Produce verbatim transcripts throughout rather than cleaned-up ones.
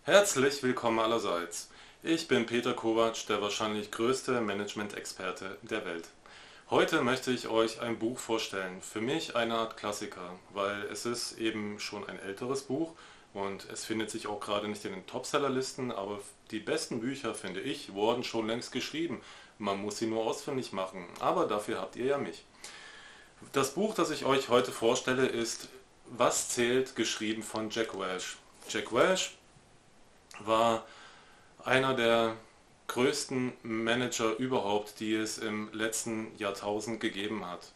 Herzlich willkommen allerseits. Ich bin Peter Kovac, der wahrscheinlich größte Management-Experte der Welt. Heute möchte ich euch ein Buch vorstellen, für mich eine Art Klassiker, weil es ist eben schon ein älteres Buch und es findet sich auch gerade nicht in den Topsellerlisten, aber die besten Bücher, finde ich, wurden schon längst geschrieben. Man muss sie nur ausfindig machen, aber dafür habt ihr ja mich. Das Buch, das ich euch heute vorstelle, ist Was zählt?, geschrieben von Jack Welch. Jack Welch war einer der größten Manager überhaupt, die es im letzten Jahrtausend gegeben hat.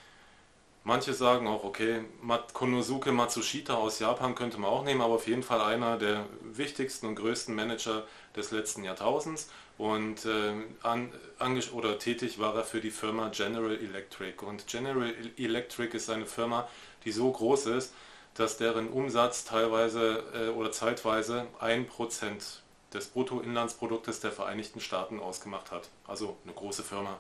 Manche sagen auch, okay, Konosuke Matsushita aus Japan könnte man auch nehmen, aber auf jeden Fall einer der wichtigsten und größten Manager des letzten Jahrtausends und äh, an, oder tätig war er für die Firma General Electric. Und General Electric ist eine Firma, die so groß ist, dass deren Umsatz teilweise äh, oder zeitweise ein Prozent des Bruttoinlandsproduktes der Vereinigten Staaten ausgemacht hat. Also eine große Firma.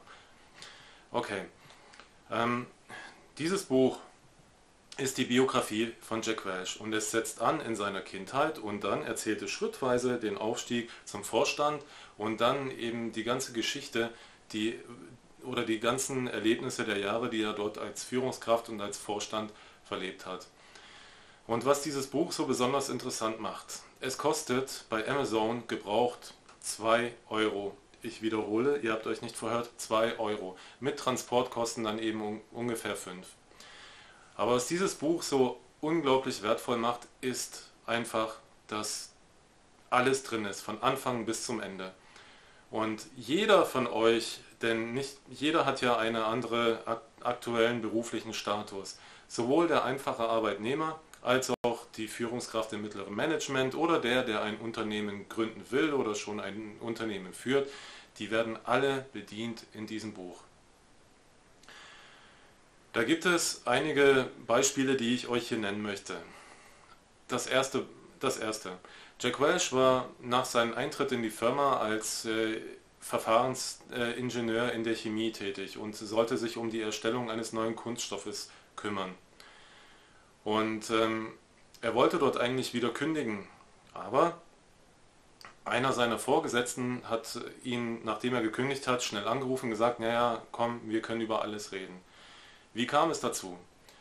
Okay. Ähm, dieses Buch ist die Biografie von Jack Welch und es setzt an in seiner Kindheit und dann erzählt es schrittweise den Aufstieg zum Vorstand und dann eben die ganze Geschichte, die oder die ganzen Erlebnisse der Jahre, die er dort als Führungskraft und als Vorstand verlebt hat. Und was dieses Buch so besonders interessant macht, es kostet bei Amazon gebraucht zwei Euro. Ich wiederhole, ihr habt euch nicht verhört, zwei Euro. Mit Transportkosten dann eben un ungefähr fünf. Aber was dieses Buch so unglaublich wertvoll macht, ist einfach, dass alles drin ist, von Anfang bis zum Ende. Und jeder von euch, denn nicht jeder hat ja einen anderen aktuellen beruflichen Status, sowohl der einfache Arbeitnehmer, als auch die Führungskraft im mittleren Management oder der, der ein Unternehmen gründen will oder schon ein Unternehmen führt, die werden alle bedient in diesem Buch. Da gibt es einige Beispiele, die ich euch hier nennen möchte. Das erste, das erste. Jack Welch war nach seinem Eintritt in die Firma als äh, Verfahrensingenieur in der Chemie tätig und sollte sich um die Erstellung eines neuen Kunststoffes kümmern. Und ähm, er wollte dort eigentlich wieder kündigen, aber einer seiner Vorgesetzten hat ihn, nachdem er gekündigt hat, schnell angerufen und gesagt, naja, komm, wir können über alles reden. Wie kam es dazu?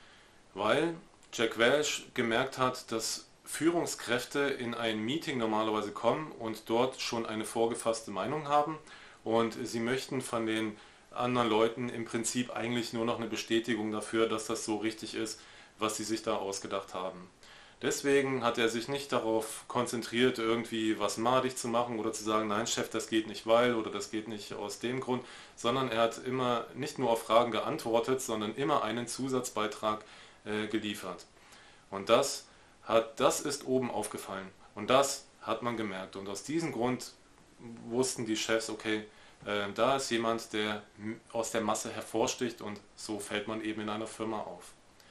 Weil Jack Welch gemerkt hat, dass Führungskräfte in ein Meeting normalerweise kommen und dort schon eine vorgefasste Meinung haben und sie möchten von den anderen Leuten im Prinzip eigentlich nur noch eine Bestätigung dafür, dass das so richtig ist, was sie sich da ausgedacht haben. Deswegen hat er sich nicht darauf konzentriert, irgendwie was madig zu machen oder zu sagen, nein Chef, das geht nicht weil oder das geht nicht aus dem Grund, sondern er hat immer nicht nur auf Fragen geantwortet, sondern immer einen Zusatzbeitrag äh, geliefert. Und das, hat, das ist oben aufgefallen und das hat man gemerkt. Und aus diesem Grund wussten die Chefs, okay, äh, da ist jemand, der aus der Masse hervorsticht und so fällt man eben in einer Firma auf.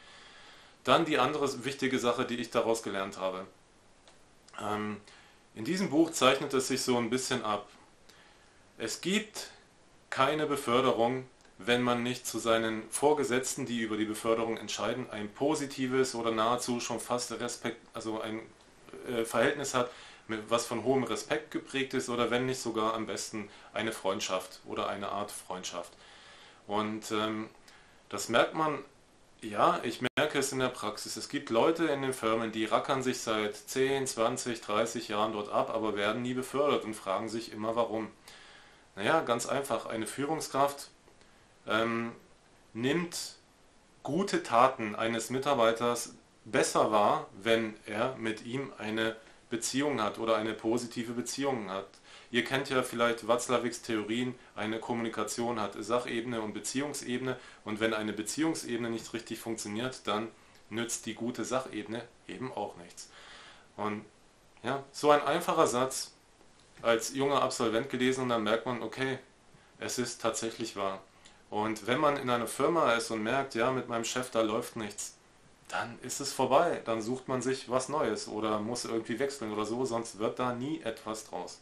Dann die andere wichtige Sache, die ich daraus gelernt habe. Ähm, in diesem Buch zeichnet es sich so ein bisschen ab. Es gibt keine Beförderung, wenn man nicht zu seinen Vorgesetzten, die über die Beförderung entscheiden, ein positives oder nahezu schon fast Respekt, also ein äh, Verhältnis hat, was von hohem Respekt geprägt ist oder wenn nicht sogar am besten eine Freundschaft oder eine Art Freundschaft. Und ähm, das merkt man. Ja, ich merke es in der Praxis. Es gibt Leute in den Firmen, die rackern sich seit zehn, zwanzig, dreißig Jahren dort ab, aber werden nie befördert und fragen sich immer warum. Naja, ganz einfach. Eine Führungskraft ähm, nimmt gute Taten eines Mitarbeiters besser wahr, wenn er mit ihm eine Beziehung hat oder eine positive Beziehung hat. Ihr kennt ja vielleicht Watzlawicks Theorien, eine Kommunikation hat Sachebene und Beziehungsebene und wenn eine Beziehungsebene nicht richtig funktioniert, dann nützt die gute Sachebene eben auch nichts. Und ja, so ein einfacher Satz als junger Absolvent gelesen und dann merkt man, okay, es ist tatsächlich wahr. Und wenn man in einer Firma ist und merkt, ja, mit meinem Chef, da läuft nichts, dann ist es vorbei. Dann sucht man sich was Neues oder muss irgendwie wechseln oder so, sonst wird da nie etwas draus.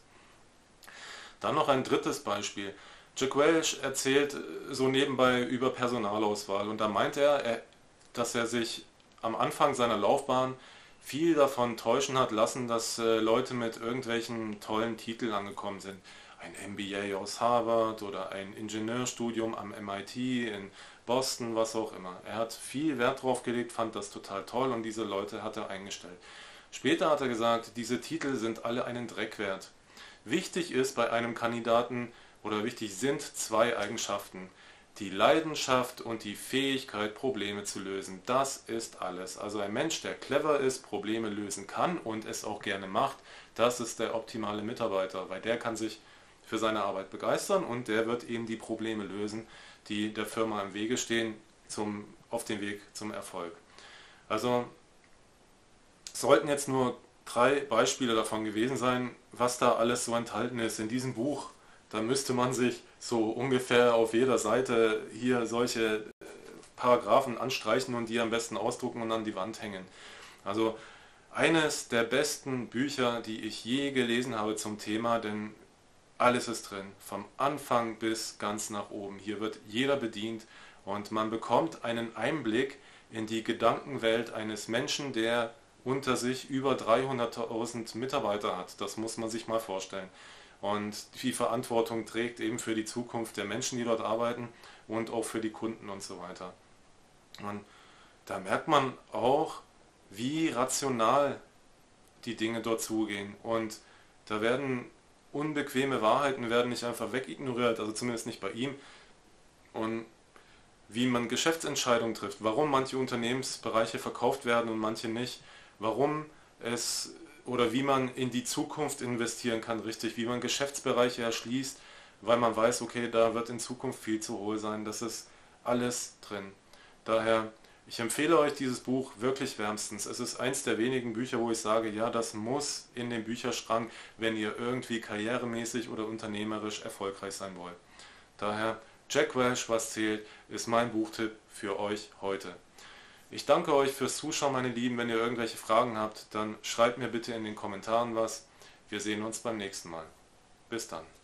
Dann noch ein drittes Beispiel. Jack Welch erzählt so nebenbei über Personalauswahl und da meint er, dass er sich am Anfang seiner Laufbahn viel davon täuschen hat lassen, dass äh, Leute mit irgendwelchen tollen Titeln angekommen sind. Ein M B A aus Harvard oder ein Ingenieurstudium am M I T in Boston, was auch immer. Er hat viel Wert drauf gelegt, fand das total toll und diese Leute hat er eingestellt. Später hat er gesagt, diese Titel sind alle einen Dreck wert. Wichtig ist bei einem Kandidaten oder wichtig sind zwei Eigenschaften. Die Leidenschaft und die Fähigkeit, Probleme zu lösen. Das ist alles. Also ein Mensch, der clever ist, Probleme lösen kann und es auch gerne macht, das ist der optimale Mitarbeiter, weil der kann sich für seine Arbeit begeistern und der wird eben die Probleme lösen, die der Firma im Wege stehen, zum, auf dem Weg zum Erfolg. Also sollten jetzt nur drei Beispiele davon gewesen sein, was da alles so enthalten ist in diesem Buch. Da müsste man sich so ungefähr auf jeder Seite hier solche Paragraphen anstreichen und die am besten ausdrucken und an die Wand hängen. Also eines der besten Bücher, die ich je gelesen habe zum Thema, denn alles ist drin, vom Anfang bis ganz nach oben. Hier wird jeder bedient und man bekommt einen Einblick in die Gedankenwelt eines Menschen, der unter sich über dreihunderttausend Mitarbeiter hat. Das muss man sich mal vorstellen. Und die Verantwortung trägt eben für die Zukunft der Menschen, die dort arbeiten und auch für die Kunden und so weiter. Und da merkt man auch, wie rational die Dinge dort zugehen. Und da werden unbequeme Wahrheiten werden nicht einfach wegignoriert, also zumindest nicht bei ihm. Und wie man Geschäftsentscheidungen trifft, warum manche Unternehmensbereiche verkauft werden und manche nicht, warum es oder wie man in die Zukunft investieren kann, richtig, wie man Geschäftsbereiche erschließt, weil man weiß, okay, da wird in Zukunft viel zu holen sein, das ist alles drin. Daher, ich empfehle euch dieses Buch wirklich wärmstens. Es ist eins der wenigen Bücher, wo ich sage, ja, das muss in den Bücherschrank, wenn ihr irgendwie karrieremäßig oder unternehmerisch erfolgreich sein wollt. Daher, Jack Welch, was zählt, ist mein Buchtipp für euch heute. Ich danke euch fürs Zuschauen, meine Lieben. Wenn ihr irgendwelche Fragen habt, dann schreibt mir bitte in den Kommentaren was. Wir sehen uns beim nächsten Mal. Bis dann.